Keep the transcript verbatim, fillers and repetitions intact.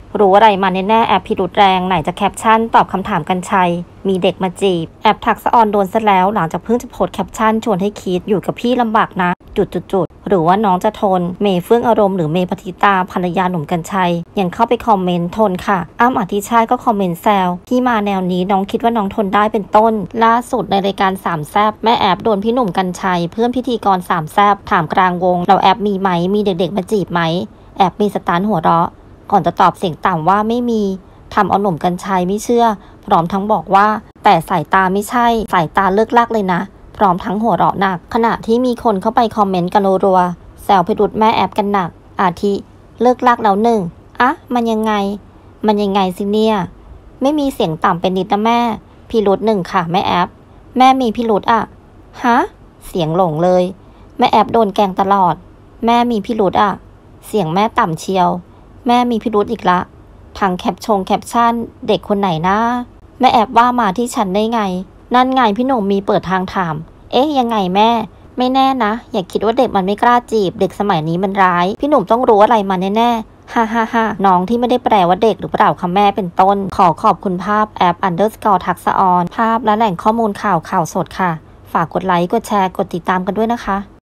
รู้อะไรมาแน่ๆแอปพิรุธแรงไหนจะแคปชั่นตอบคำถามกัญชัยมีเด็กมาจีบแอปทักษะออนโดนซะแล้วหลังจากเพิ่งจะโพสแคปชั่นชวนให้คิดอยู่กับพี่ลำบากนะจุดๆๆหรือว่าน้องจะทนเมย์เฟื่องอารมณ์หรือเมย์ปฏิตาภรรยาหนุ่มกัญชัยยังเข้าไปคอมเมนต์ทนค่ะอ้ำอธิชาติก็คอมเมนต์แซวที่มาแนวนี้น้องคิดว่าน้องทนได้เป็นต้นล่าสุดในรายการสามแซบแม่แอปโดนพี่หนุ่มกัญชัยเพื่อนพิธีกรสามแซบถามกลางวงเราแอปมีไหมมีเด็กๆมาจีบไหมแอบมีสตาร์หัวเราะก่อนจะตอบเสียงต่ำว่าไม่มีทำเอาหนุ่มกัญชัยไม่เชื่อพร้อมทั้งบอกว่าแต่สายตาไม่ใช่สายตาเลิกลักเลยนะพร้อมทั้งหัวเราะหนักขณะที่มีคนเข้าไปคอมเมนต์กันรัวๆแซวพิรุธแม่แอปกันหนักอาทิเลิกลักแล้วหนึ่งอะมันยังไงมันยังไงสิเนี่ยไม่มีเสียงต่ำเป็นนิดนะแม่พิรุธหนึ่งค่ะแม่แอปแม่มีพิรุธอะฮะเสียงหลงเลยแม่แอปโดนแกล้งตลอดแม่มีพิรุธอะเสียงแม่ต่ำเชียวแม่มีพิรุธอีกละทางแคปชงแคปชั่นเด็กคนไหนนะแม่แอบว่ามาที่ฉันได้ไงนั่นไงพี่หนุ่มมีเปิดทางถามเอ๊ะยังไงแม่ไม่แน่นะอย่าคิดว่าเด็กมันไม่กล้าจีบเด็กสมัยนี้มันร้ายพี่หนุ่มต้องรู้อะไรมาแน่ๆฮ่าฮ่าฮ่าน้องที่ไม่ได้แปลว่าเด็กหรือเปล่าคะแม่เป็นต้นขอขอบคุณภาพแอป underscore ทักษะออนภาพและแหล่งข้อมูลข่าวข่าวสดค่ะฝากกดไลค์กดแชร์กดติดตามกันด้วยนะคะ